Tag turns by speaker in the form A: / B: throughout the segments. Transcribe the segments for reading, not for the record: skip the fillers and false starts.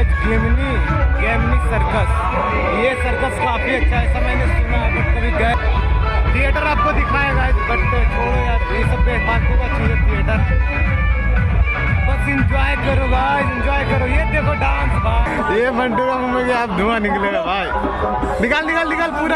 A: Guys गेमनी circus. ये circus काफी अच्छा है, ऐसा मैंने सुना है, बट कभी गए। थिएटर आपको दिखाएगा गाइस, बट छोड़ो यार, ये सब बेफालतू का चीज है थिएटर। बस एंजॉय करो गाइस, एंजॉय करो। ये देखो डांस भाई, ये बंटू का मुंह में आप धुआं निकलेगा भाई। निकाल निकाल निकाल पूरा।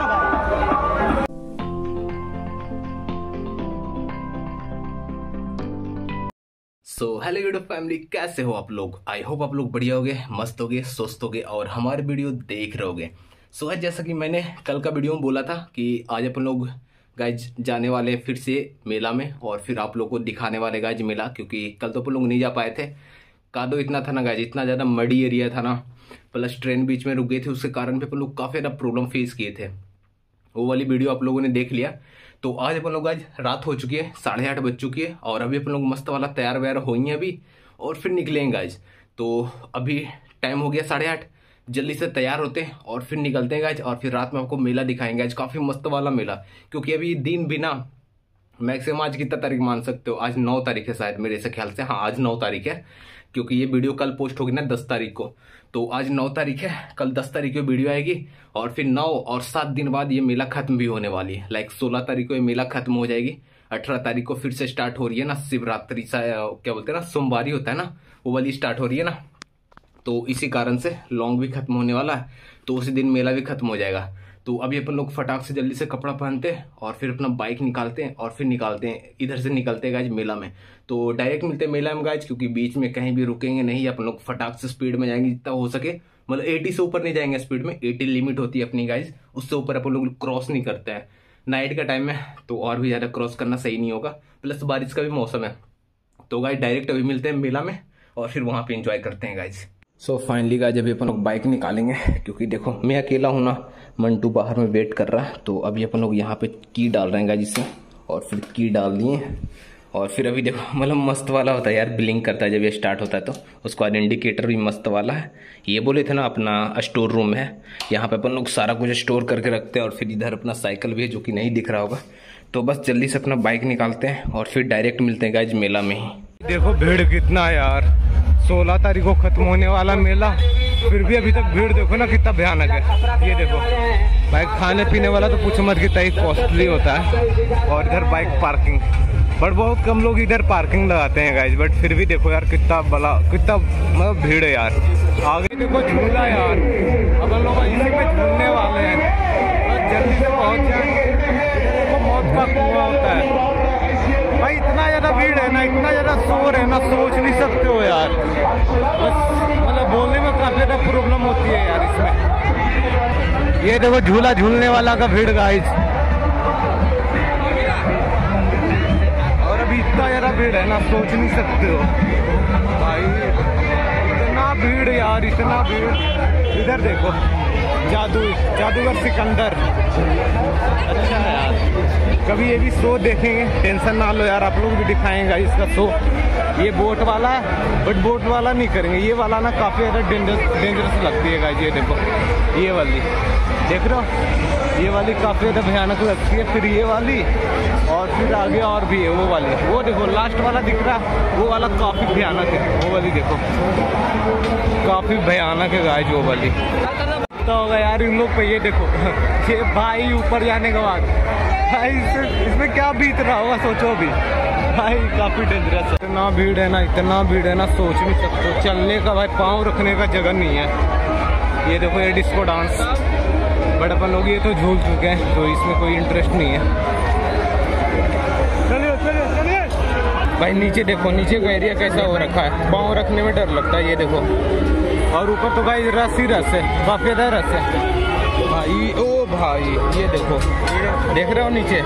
B: सो हेलो यूट्यूब फैमिली, कैसे हो आप लोग। आई होप आप लोग बढ़िया होगे, मस्त होगे, स्वस्थ होगे और हमारे वीडियो देख रहे होगे। सो आज जैसा कि मैंने कल का वीडियो में बोला था कि आज अपन लोग गाइज जाने वाले फिर से मेला में, और फिर आप लोग को दिखाने वाले गाइज मेला, क्योंकि कल तो अपन लोग नहीं जा पाए थे। कादो इतना था ना गाइज, इतना ज़्यादा मडी एरिया था ना, प्लस ट्रेन बीच में रुक गई थी, उसके कारण पे अपन लोग काफ़ी ज़्यादा प्रॉब्लम फेस किए थे। वो वाली वीडियो आप लोगों ने देख लिया। तो आज अपन लोग, आज रात हो चुकी है, 8:30 बज चुकी है, और अभी अपन लोग मस्त वाला तैयार व्यार हो ही अभी, और फिर निकलेंगे गाइज। तो अभी टाइम हो गया 8:30, जल्दी से तैयार होते हैं और फिर निकलते हैं गाइज। और फिर रात में आपको मेला दिखाएंगे आज, काफ़ी मस्त वाला मेला, क्योंकि अभी दिन भी ना मैक्सिमम आज कितना तारीख मान सकते हो, आज 9 तारीख है शायद मेरे से ख्याल से। हाँ, आज 9 तारीख है, क्योंकि ये वीडियो कल पोस्ट होगी ना 10 तारीख को। तो आज 9 तारीख है, कल 10 तारीख को वीडियो आएगी, और फिर 9 और 7 दिन बाद ये मेला खत्म भी होने वाली है। लाइक 16 तारीख को ये मेला खत्म हो जाएगी, 18 तारीख को फिर से स्टार्ट हो रही है ना शिवरात्रि सा, क्या बोलते हैं ना, सोमवारी होता है ना, वो वाली स्टार्ट हो रही है ना। तो इसी कारण से लॉन्ग भी खत्म होने वाला है, तो उसी दिन मेला भी खत्म हो जाएगा। तो अभी अपन लोग फटाक से जल्दी से कपड़ा पहनते हैं और फिर अपना बाइक निकालते हैं, और फिर निकालते हैं, इधर से निकलते हैं गाइज मेला में। तो डायरेक्ट मिलते हैं मेला में गाइज, क्योंकि बीच में कहीं भी रुकेंगे नहीं, अपन लोग फटाक से स्पीड में जाएंगे जितना हो सके। मतलब 80 से ऊपर नहीं जाएंगे स्पीड में, 80 लिमिट होती है अपनी गाइज, उससे ऊपर अपन लोग क्रॉस नहीं करते हैं। नाइट का टाइम है तो और भी ज़्यादा क्रॉस करना सही नहीं होगा, प्लस बारिश का भी मौसम है। तो गाइज डायरेक्ट अभी मिलते हैं मेला में, और फिर वहाँ पे एंजॉय करते हैं गाइज। सो फाइनली गाइज अभी अपन लोग बाइक निकालेंगे, क्योंकि देखो मैं अकेला हूँ ना, मंटू बाहर में वेट कर रहा है। तो अभी अपन लोग यहाँ पे की डाल रहे हैं गाइज इससे, और फिर की डाल दिए, और फिर अभी देखो मतलब मस्त वाला होता है यार, ब्लिंक करता है जब ये स्टार्ट होता है। तो उसके बाद इंडिकेटर भी मस्त वाला है। ये बोले थे ना अपना स्टोर रूम है, यहाँ पे अपन लोग सारा कुछ स्टोर करके रखते हैं। और फिर इधर अपना साइकिल भी है, जो कि नहीं दिख रहा होगा। तो बस जल्दी से अपना बाइक निकालते हैं और फिर डायरेक्ट मिलते हैं गाइज मेला में ही।
A: देखो भीड़ कितना यार, 16 तारीख को खत्म होने वाला मेला, फिर भी अभी तक भीड़ देखो ना कितना भयानक है। ये देखो बाइक, खाने पीने वाला तो पूछो मत कितना ही कॉस्टली होता है। और इधर बाइक पार्किंग, बट बहुत कम लोग इधर पार्किंग लगाते हैं गाइज, बट फिर भी देखो यार कितना बड़ा, कितना मतलब भीड़ है यार। आगे देखो झूला यार, अपन लोग इसी में झूलने वाले हैं, बस जल्दी से पहुंच जाए। देखो मौत का कुआं होता है भाई, इतना ज्यादा भीड़ है ना, इतना ज्यादा शोर है ना, सोच नहीं सकते हो यार। बस मतलब बोलने में काफी ज्यादा प्रॉब्लम होती है यार इसमें। ये देखो झूला झूलने वाला का भीड़ गाइज, और अभी इतना ज्यादा भीड़ है ना, सोच नहीं सकते हो भाई, इतना भीड़ यार, इतना भीड़। इधर देखो जादूगर सिकंदर, अच्छा है यार। कभी ये भी शो देखेंगे, टेंशन ना लो यार, आप लोग भी दिखाएंगे इसका शो। ये बोट वाला है, बट बोट वाला नहीं करेंगे, ये वाला ना काफ़ी ज़्यादा डेंजरस लगती है गाइस। ये देखो ये वाली, देख रहे हो, ये वाली काफ़ी ज़्यादा भयानक लगती है। फिर ये वाली, और फिर आगे और भी है वो वाली, वो देखो लास्ट वाला दिख रहा है, वो वाला काफ़ी भयानक है। वो वाली देखो काफ़ी भयानक है गाइस, वो वाली तो होगा यार इन लोग पे। ये देखो ये भाई ऊपर जाने के बाद भाई इसमें क्या बीत रहा होगा, सोचो भी भाई, काफी डेंजरस है। इतना भीड़ है ना, इतना भीड़ है ना, सोच नहीं सकते। चलने का भाई पाँव रखने का जगह नहीं है। ये देखो ये डिस्को डांस, बट अपन लोग ये तो झूल चुके हैं, तो इसमें कोई इंटरेस्ट नहीं है। चलिए चलिए चलिए भाई, नीचे देखो, नीचे का एरिया कैसा हो रखा है, पाँव रखने में डर लगता है। ये देखो, और ऊपर तो भाई रस ही रस है, काफी ज्यादा रस है भाई। ओ भाई ये देखो, देख रहे हो नीचे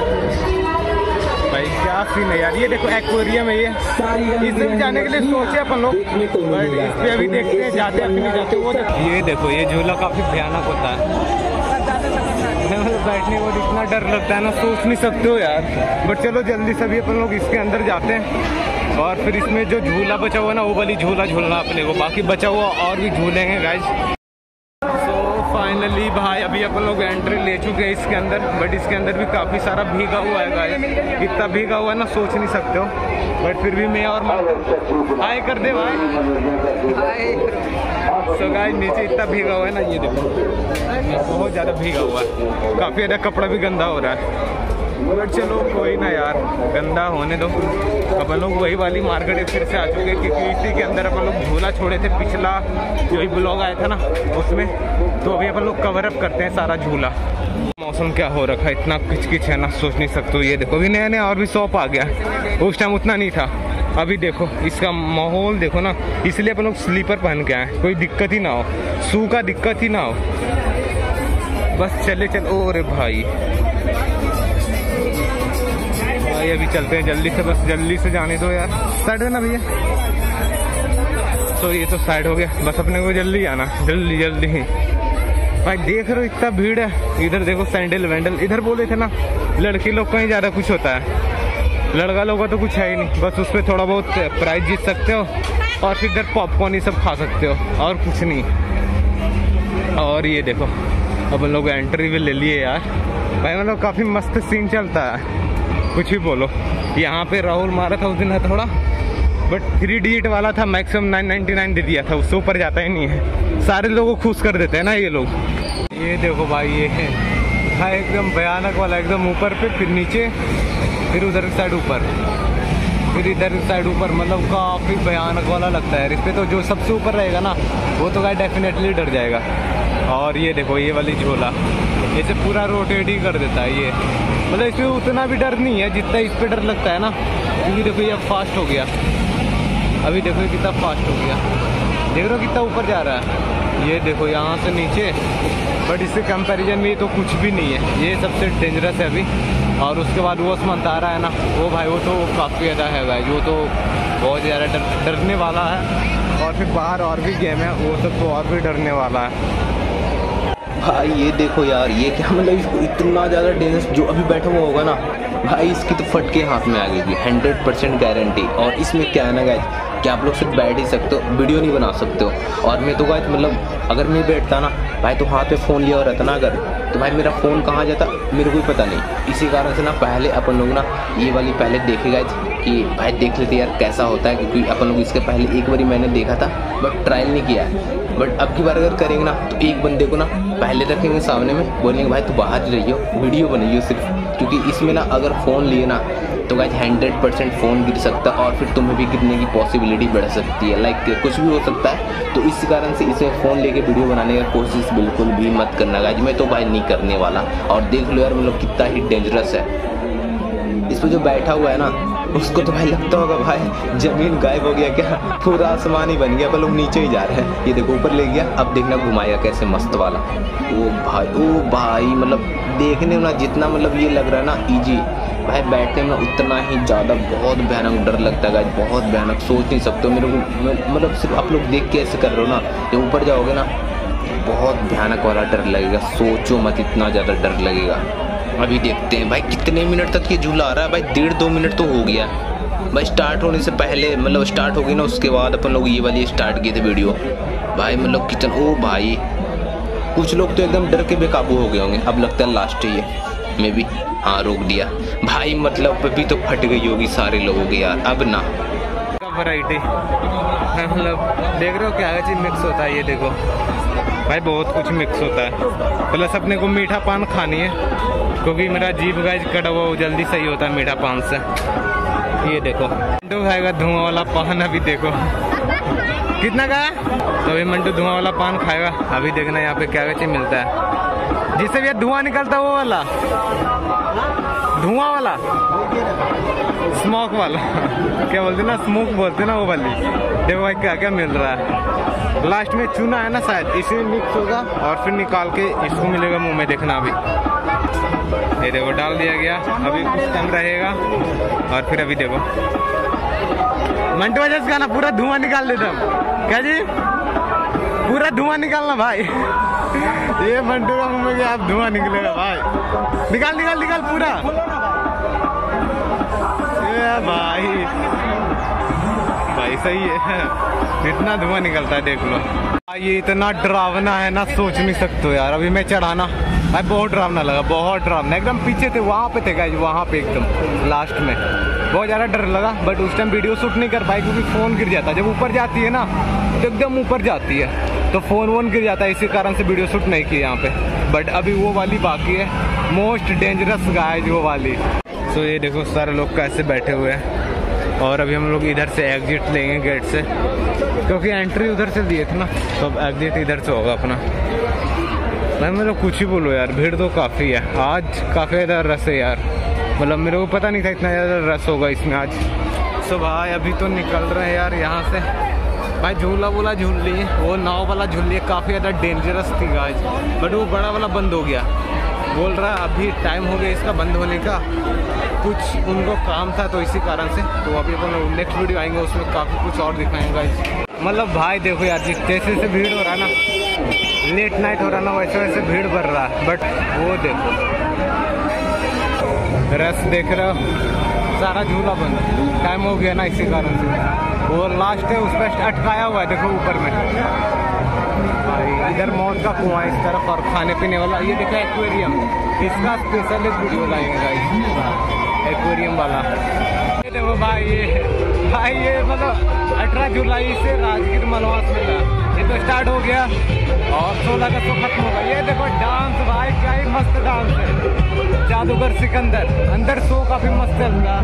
A: भाई, क्या सीन है यार। ये देखो एक्वेरियम है, ये इसमें जाने के लिए सोचे अपन लोग, बट इस पे अभी देखते हैं जाते हैं नहीं जाते। वो ये देखो, ये झूला काफी भयानक होता है, बैठने को इतना डर लगता है ना, सोच नहीं सकते हो यार। बट चलो जल्दी से भी अपन लोग इसके अंदर जाते हैं, और फिर इसमें जो झूला बचा हुआ ना, वो वाली झूला झूलना अपने को, बाकी बचा हुआ और भी झूलेंगे गाइज। सो फाइनली भाई अभी अपन लोग एंट्री ले चुके हैं इसके अंदर, बट इसके अंदर भी काफ़ी सारा भीगा हुआ है गाइज, इतना भीगा हुआ है ना, सोच नहीं सकते हो। बट फिर भी मैं और हाय कर दे भाई, हाय। सो गाइस नीचे इतना भीगा हुआ है ना, ये देखो बहुत ज़्यादा भीगा हुआ है, काफ़ी ज़्यादा कपड़ा भी गंदा हो रहा है। बट चलो कोई ना यार, गंदा होने दो। अपन लोग वही वाली मार्केट फिर से आ चुके हैं, क्योंकि इसी के अंदर अपन लोग झूला छोड़े थे पिछला जो ही ब्लॉग आया था ना उसमें, तो अभी अपन लोग कवर अप करते हैं सारा झूला। मौसम क्या हो रखा है, इतना किचकिच है ना, सोच नहीं सकते। ये देखो अभी नया नया और भी शॉप आ गया, उस टाइम उतना नहीं था। अभी देखो इसका माहौल देखो ना, इसलिए अपन लोग स्लीपर पहन के आए, कोई दिक्कत ही ना हो, शू का दिक्कत ही ना हो। बस चले चल, ओ रे भाई अभी चलते हैं जल्दी से, बस जल्दी से जाने दो यार। साइड है ना भैया, तो ये तो साइड हो गया, बस अपने को जल्दी आना, जल्दी जल्दी ही। भाई देख रहे हो इतना भीड़ है, इधर देखो सैंडल वैंडल, इधर बोले थे ना लड़की लोग का ही ज़्यादा कुछ होता है, लड़का लोग का तो कुछ है ही नहीं, बस उस पर थोड़ा बहुत प्राइज जीत सकते हो और फिर इधर पॉपकॉर्न ये सब खा सकते हो और कुछ नहीं। और ये देखो अपन लोग एंट्री भी ले लिए यार। भाई मतलब काफ़ी मस्त सीन चलता है, कुछ भी बोलो। यहाँ पे राहुल मारा था उस दिन है थोड़ा, बट 3 डिजिट वाला था, मैक्सिमम 999 दे दिया था, उससे ऊपर जाता ही नहीं है। सारे लोगों को खुश कर देते हैं ना ये लोग। ये देखो भाई ये है भाई एकदम भयानक वाला, एकदम ऊपर पे फिर नीचे फिर उधर की साइड ऊपर फिर इधर की साइड ऊपर, मतलब काफ़ी भयानक वाला लगता है। इस पर तो जो सबसे ऊपर रहेगा ना वो तो गाय डेफिनेटली डर जाएगा। और ये देखो ये वाली झोला ऐसे पूरा रोटेट ही कर देता है ये, मतलब इसमें उतना भी डर नहीं है जितना इस पर डर लगता है ना, क्योंकि देखो ये फास्ट हो गया, अभी देखो ये कितना फास्ट हो गया, देख रहे हो कितना ऊपर जा रहा है। ये देखो यहाँ से नीचे, बट इससे कंपैरिजन में ये तो कुछ भी नहीं है, ये सबसे डेंजरस है अभी। और उसके बाद वो समंतारा है ना, वो भाई वो तो काफ़ी ज़्यादा है भाई, वो तो बहुत ज़्यादा डरने वाला है। और फिर बाहर और भी गेम है, वो सब तो और भी डरने वाला है।
B: भाई ये देखो यार, ये क्या मतलब इसको इतना ज़्यादा डेंजरस जो अभी बैठा हुआ होगा ना भाई, इसकी तो फट के हाथ में आ गई 100% गारंटी। और इसमें क्या है ना गाइस कि आप लोग सिर्फ बैठ ही सकते हो, वीडियो नहीं बना सकते हो। और मैं तो गाइस मतलब अगर मैं बैठता ना भाई तो हाथ पे फ़ोन लिया और रहता ना अगर, तो भाई मेरा फ़ोन कहाँ जाता मेरे को ही पता नहीं। इसी कारण से ना पहले अपन लोग ना ये वाली पहले देखे गाइस कि भाई देख लेते यार कैसा होता है, क्योंकि अपन लोग इसके पहले एक बारी मैंने देखा था बट ट्रायल नहीं किया है। बट अब की बार अगर करेंगे ना तो एक बंदे को ना पहले रखेंगे सामने में, बोलेंगे भाई तू बाहर रहियो, वीडियो बनाइयो सिर्फ, क्योंकि इसमें ना अगर फ़ोन लिए ना तो गाइस 100% फ़ोन गिर सकता है और फिर तुम्हें भी गिरने की पॉसिबिलिटी बढ़ सकती है, लाइक कुछ भी हो सकता है। तो इस कारण से इसे फ़ोन लेके वीडियो बनाने का कोशिश बिल्कुल भी मत करना गाइस, मैं तो भाई नहीं करने वाला। और देख लो यार मतलब कितना ही डेंजरस है, इस पर जो बैठा हुआ है ना उसको तो भाई लगता होगा भाई ज़मीन गायब हो गया क्या, पूरा आसमान ही बन गया, पर लोग नीचे ही जा रहे हैं। ये देखो ऊपर ले गया, अब देखना घुमाएगा कैसे मस्त वाला। ओ भाई मतलब देखने में ना जितना मतलब ये लग रहा है ना ईजी, भाई बैठने में उतना ही ज़्यादा बहुत भयानक डर लगता है, बहुत भयानक, सोच नहीं सकते मेरे को। मतलब सिर्फ आप लोग देख के ऐसे कर रहे हो ना, जब ऊपर जाओगे ना बहुत भयानक वाला डर लगेगा, सोचो मत इतना ज़्यादा डर लगेगा। अभी देखते हैं भाई कितने मिनट तक ये झूला आ रहा है। भाई 1.5-2 मिनट तो हो गया भाई, स्टार्ट होने से पहले मतलब स्टार्ट हो गई ना उसके बाद अपन लोग ये वाली स्टार्ट किए थे वीडियो। भाई मतलब कितना, ओ भाई कुछ लोग तो एकदम डर के बेकाबू हो गए होंगे। अब लगता है लास्ट ही है मे बी, हाँ रोक दिया भाई, मतलब अभी तो फट गई होगी सारे लोगों की यार। अब ना
A: वैरायटी मतलब देख रहे हो क्या चीज़ मिक्स होता है, ये देखो भाई बहुत कुछ मिक्स होता है। प्लस अपने को मीठा पान खानी है, क्योंकि मेरा जीभ गाइस कड़ा हुआ वो जल्दी सही होता है मीठा पान से। ये देखो मंटू खाएगा धुआं वाला पान, अभी देखो कितना का है, तो अभी मंटू धुआं वाला पान खाएगा। अभी देखना यहाँ पे क्या चीज़ मिलता है जिससे भी धुआं निकलता है, वो वाला धुआं वाला, स्मोक वाला क्या बोलते ना, स्मोक बोलते ना वो वाली। देखो भाई क्या क्या मिल रहा है, लास्ट में चूना है ना शायद, इसी में मिक्स होगा और फिर निकाल के इसको मिलेगा मुंह में, देखना अभी। ये देखो डाल दिया गया, अभी कुछ टाइम रहेगा और फिर अभी देखो मंटू वजह से खाना पूरा धुआं निकाल देता हूँ क्या जी, पूरा धुआं निकालना भाई। ये मंटू का मुंह में क्या अब धुआं निकलेगा भाई, निकाल निकाल निकाल पूरा। ये भाई भाई सही है, इतना धुआं निकलता है देख लो। ये इतना डरावना है ना, सोच नहीं सकते हो यार। अभी मैं चढ़ाना भाई बहुत डरावना लगा, बहुत डरावना, एकदम पीछे थे, वहाँ पे थे गाइस, वहाँ पे एकदम लास्ट में बहुत ज़्यादा डर लगा। बट उस टाइम वीडियो शूट नहीं कर पाई क्योंकि फ़ोन गिर जाता है, जब ऊपर जाती है ना तो एकदम ऊपर जाती है, तो फ़ोन वोन गिर जाता है, इसी कारण से वीडियो शूट नहीं की यहाँ पे। बट अभी वो वाली बाकी है, मोस्ट डेंजरस गाइज वो वाली। तो ये देखो सारे लोग कैसे बैठे हुए हैं और अभी हम लोग इधर से एग्जिट लेंगे गेट से, क्योंकि एंट्री उधर से दिए थे ना, तो अब एग्जिट इधर से होगा अपना। मैं मतलब कुछ ही बोलो यार, भीड़ तो काफ़ी है आज, काफ़ी ज़्यादा रस है यार। मतलब मेरे को पता नहीं था इतना ज़्यादा रस होगा इसमें आज। सो भाई अभी तो निकल रहे हैं यार यहाँ से। भाई झूला वूला झूल लिए, वो नाव वाला झूल लिए, काफ़ी ज़्यादा डेंजरस थी गाइस, बट वो बड़ा वाला बंद हो गया। बोल रहा अभी टाइम हो गया इसका बंद होने का, कुछ उनको काम था तो इसी कारण से। तो अभी अपन नेक्स्ट वीडियो आएंगे, उसमें काफ़ी कुछ और दिखाएंगे गाइस। मतलब भाई देखो यार, जिस जैसे जैसे भीड़ हो रहा है ना, लेट नाइट हो रहा ना, वैसे वैसे भीड़ बढ़ रहा है। बट वो देखो रस देख रहे हो, सारा झूला बंद, टाइम हो गया ना इसी कारण से। वो लास्ट है उस पर अटकाया हुआ है, देखो ऊपर में भाई। इधर मौत का कुआं इस तरफ और खाने पीने वाला ये देखा एक्वेरियम, इसका स्पेशल एक वीडियो लाएंगे गाइस, एक्वेरियम वाला। ये देखो भाई, ये मतलब 18 जुलाई से राजगीर मनवास मेला ये तो स्टार्ट हो गया और 16 अगस्त को खत्म होगा। ये देखो डांस भाई, क्या ही मस्त डांस है, जादूगर सिकंदर। अंदर शो काफी मस्त चल रहा,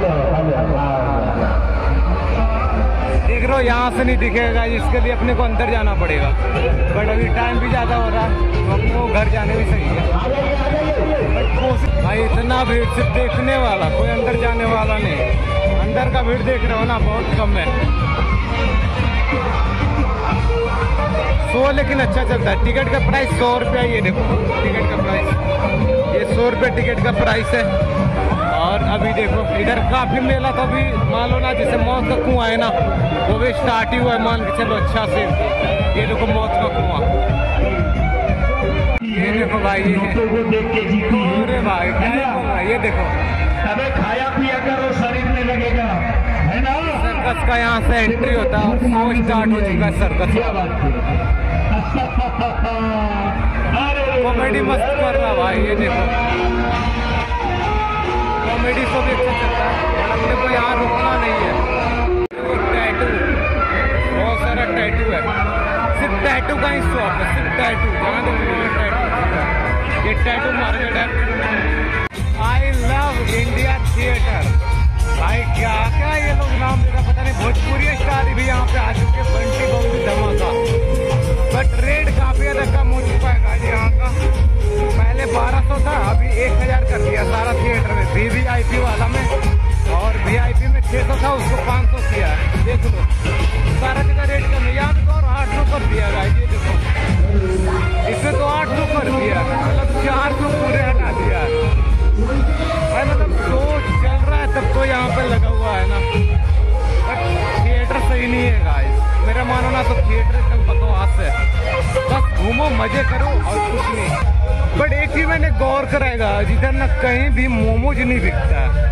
A: देख रहे हो यहाँ से नहीं दिखेगा, इसके लिए अपने को अंदर जाना पड़ेगा। बट अभी टाइम भी ज़्यादा हो रहा है तो अपने घर जाने भी सही है। बट कोशिश भाई, इतना भीड़ सिर्फ देखने वाला, कोई अंदर जाने वाला नहीं। अंदर का भीड़ देख रहे हो ना, बहुत कम है। शो लेकिन अच्छा चलता है। टिकट का प्राइस 100 रुपया, ये देखो टिकट का प्राइस, ये 100 रुपये टिकट का प्राइस है। और अभी देखो इधर काफी मेला, तो अभी मान लो ना जैसे मौत का कुआं है ना, वो भी स्टार्ट ही हुआ है, मान के चलो अच्छा से। ये देखो मौत का कुआं, ये देखो भाई, अरे भाई क्या, ये देखो
C: अबे खाया पिया करो, शरीर में लगेगा, है ना।
A: सर्कस का यहाँ से एंट्री होता है और शो स्टार्ट हो चुका है सर्कस। कॉमेडी मस्त कर रहा भाई, ये देखो कॉमेडी शो भी अच्छा चलता है। अपने को यहाँ रुकना नहीं है। टैटू, बहुत सारा टैटू है, सिर्फ टैटू का ही शॉप है, सिर्फ टैटू। जहाँ देखो टैटू, ये टैटू मार्केट है। आई लव इंडिया थिएटर भाई, क्या क्या ये लोग नाम मेरा पता नहीं। भोजपुरी स्टार भी यहाँ पे आ चुके, बंटी बबली धमाका। बट रेट काफी ज्यादा कम हो चुका है गाड़ी यहाँ का। पहले 1200 था, अभी 1000 कर दिया सारा थिएटर में। वीवीआईपी वाला में और वीआईपी में 600 था, उसको 500 किया है। देख लो सारा जगह रेट कम है। यहाँ पे तो और 800 कर दिया गाड़ी, ये देखो इसमें तो 800 कर दिया, मतलब 400 पूरे हटा दिया भाई। मतलब सोच चल रहा है तब तो यहाँ पे लगा हुआ है ना। बट थिएटर सही नहीं है गाइस, मेरा मानो ना तो थिएटर एकदम बकवास है। बस घूमो मजे करो और कुछ नहीं। बट एक चीज मैंने गौर कराएगा, जिधर ना कहीं भी मोमोज नहीं बिकता है,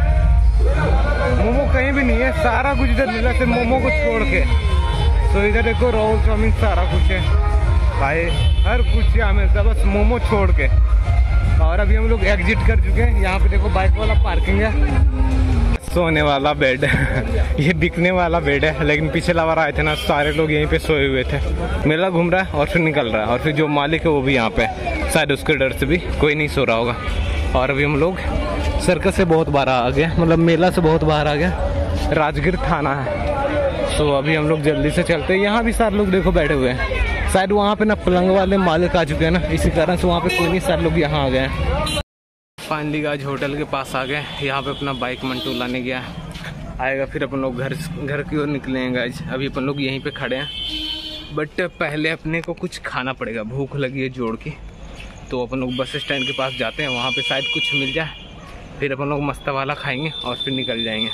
A: मोमो कहीं भी नहीं है, सारा कुछ इधर मिला से मोमो को छोड़ के। तो इधर देखो रोल चाउमीन सारा कुछ है भाई, हर कुछ यहाँ मिलता है, बस मोमो छोड़ के। और अभी हम लोग एग्जिट कर चुके हैं। यहाँ पे देखो बाइक वाला पार्किंग है, सोने वाला बेड ये बिकने वाला बेड है, लेकिन पिछला बार आए थे ना, सारे लोग यहीं पे सोए हुए थे। मेला घूम रहा है और फिर निकल रहा है, और फिर जो मालिक है वो भी यहाँ पे, शायद उसके डर से भी कोई नहीं सो रहा होगा। और अभी हम लोग सर्कस से बहुत बाहर आ गया, मतलब मेला से बहुत बाहर आ गया, राजगीर थाना है। सो अभी हम लोग जल्दी से चलते हैं। यहाँ भी सारे लोग देखो बैठे हुए हैं, शायद वहाँ पे ना पलंग वाले मालिक आ चुके हैं ना, इसी कारण से वहाँ पे कोई नहीं, सारे लोग यहाँ आ गए हैं। फाइनली आज होटल के पास आ गए, यहाँ पे अपना बाइक मंटू लाने गया, आएगा फिर अपन लोग घर की ओर निकलेंगे आज। अभी अपन लोग यहीं पे खड़े हैं, बट पहले अपने को कुछ खाना पड़ेगा, भूख लगी है जोड़ की। तो अपन लोग बस स्टैंड के पास जाते हैं, वहाँ पे शायद कुछ मिल जाए, फिर अपन लोग मस्ता वाला खाएंगे और फिर निकल जाएंगे।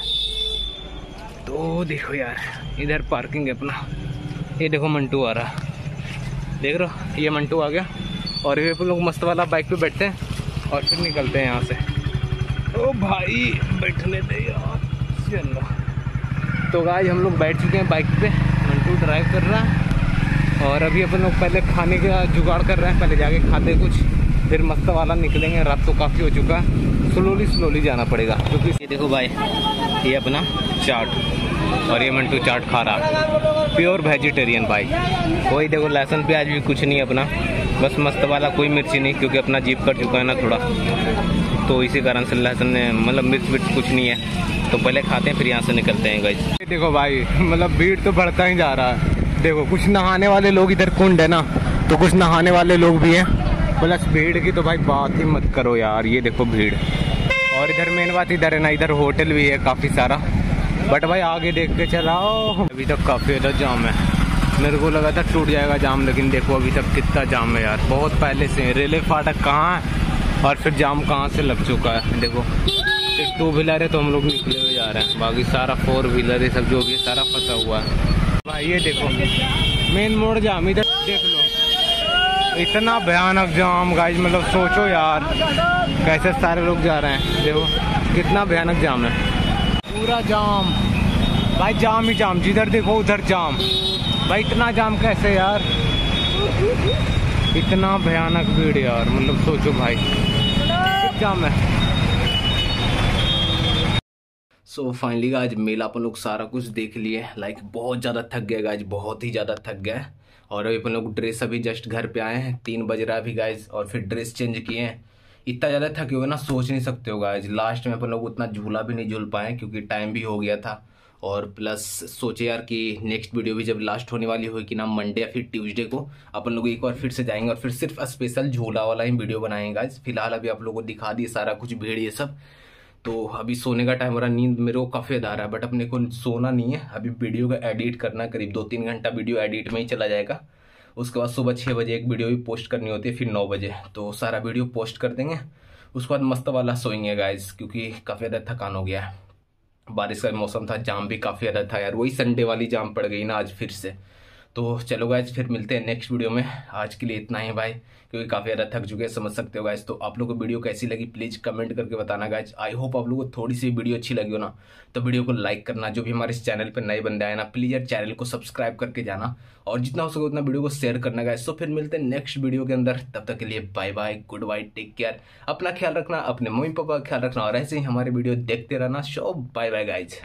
A: तो देखो यार, इधर पार्किंग है अपना, ये देखो मंटू आ रहा, देख रहे हो ये मंटू आ गया। और ये अपन लोग मस्त वाला बाइक पे बैठते हैं और फिर निकलते हैं यहाँ से। ओ भाई बैठने दे यार, चलो। तो गाइस हम लोग बैठ चुके हैं बाइक पे, मंटू ड्राइव कर रहा है और अभी अपन लोग पहले खाने का जुगाड़ कर रहे हैं, पहले जाके खाते कुछ, फिर मस्त वाला निकलेंगे। रात तो काफ़ी हो चुका है, स्लोली जाना पड़ेगा क्योंकि ये देखो भाई, ये अपना चाट
B: और ये मंटू चाट खा रहा, प्योर वेजिटेरियन भाई। कोई देखो लहसुन प्याज भी कुछ नहीं अपना, बस मस्त वाला, कोई मिर्ची नहीं, क्योंकि अपना जीभ कट चुका है ना थोड़ा, तो इसी कारण से लहसुन मतलब मिर्च विर्च कुछ नहीं है। तो पहले खाते हैं फिर यहाँ से निकलते हैं गाइस।
A: देखो भाई मतलब भीड़ तो बढ़ता ही जा रहा है। देखो कुछ नहाने वाले लोग, इधर कुंड है ना, तो कुछ नहाने वाले लोग भी हैं, प्लस भीड़ की तो भाई बात ही मत करो यार। ये देखो भीड़, और इधर मेन बात इधर है ना, इधर होटल भी है काफ़ी सारा, बट भाई आगे देख के चलाओ। अभी तक काफ़ी ज़्यादा जाम है, मेरे को लगा था टूट जाएगा जाम, लेकिन देखो अभी तक कितना जाम है यार। बहुत पहले से रेलवे फाटक कहाँ है और फिर जाम कहाँ से लग चुका है। देखो एक 2 व्हीलर है तो हम लोग निकले हुए जा रहे हैं, बाकी सारा 4 व्हीलर है, सब जो भी सारा फंसा हुआ है भाई। ये देखो मेन मोड़ जाम, इधर देख लो इतना भयानक जाम गाइस, मतलब सोचो यार कैसे सारे लोग जा रहे हैं। देखो कितना भयानक जाम है, पूरा जाम भाई, जाम ही जाम, जिधर देखो उधर जाम भाई। इतना जाम कैसे यार, इतना भयानक भीड़ यार, मतलब सोचो भाई कितना जाम है।
B: सो फाइनली आज मेला अपन लोग सारा कुछ देख लिए, लाइक बहुत ज़्यादा थक गए गाइज, बहुत ही ज़्यादा थक गए। और अभी अपन लोग ड्रेस अभी जस्ट घर पे आए हैं, 3 बज रहा है अभी गाइज, और फिर ड्रेस चेंज किए हैं। इतना ज़्यादा थके हुए ना सोच नहीं सकते हो गाइज। लास्ट में अपन लोग उतना झूला भी नहीं झूल पाए क्योंकि टाइम भी हो गया था, और प्लस सोचे यार कि नेक्स्ट वीडियो भी जब लास्ट होने वाली होगी ना मंडे या फिर ट्यूसडे को, अपन लोग एक बार फिर से जाएंगे और फिर सिर्फ स्पेशल झूला वाला ही वीडियो बनाएंगे गाइज। फिलहाल अभी आप लोगों को दिखा दिए सारा कुछ भीड़ ये सब, तो अभी सोने का टाइम हो रहा, नींद मेरे को काफ़ी ज़्यादा आ रहा है, बट अपने को सोना नहीं है, अभी वीडियो का एडिट करना, करीब 2-3 घंटा वीडियो एडिट में ही चला जाएगा। उसके बाद सुबह 6 बजे एक वीडियो भी पोस्ट करनी होती है, फिर 9 बजे, तो सारा वीडियो पोस्ट कर देंगे। उसके बाद मस्त वाला सोएंगे गाइज, क्योंकि काफ़ी ज़्यादा थकान हो गया है। बारिश का मौसम था, जाम भी काफ़ी ज़्यादा था यार, वही संडे वाली जाम पड़ गई ना आज फिर से। तो चलो गाइज फिर मिलते हैं नेक्स्ट वीडियो में, आज के लिए इतना ही भाई, क्योंकि काफ़ी ज़्यादा थक चुके हैं, समझ सकते हो गाइज। तो आप लोगों को वीडियो कैसी लगी प्लीज़ कमेंट करके बताना गाइज। आई होप आप लोगों को थोड़ी सी वीडियो अच्छी लगी हो ना, तो वीडियो को लाइक करना। जो भी हमारे इस चैनल पर नए बंदे आए ना, प्लीज़ यार चैनल को सब्सक्राइब करके जाना, और जितना हो सके उतना वीडियो को शेयर करना गाइज। तो फिर मिलते हैं नेक्स्ट वीडियो के अंदर, तब तक के लिए bye bye, good bye, take care, अपना ख्याल रखना, अपने मम्मी पापा का ख्याल रखना, और ऐसे ही हमारे वीडियो देखते रहना। So bye bye guys.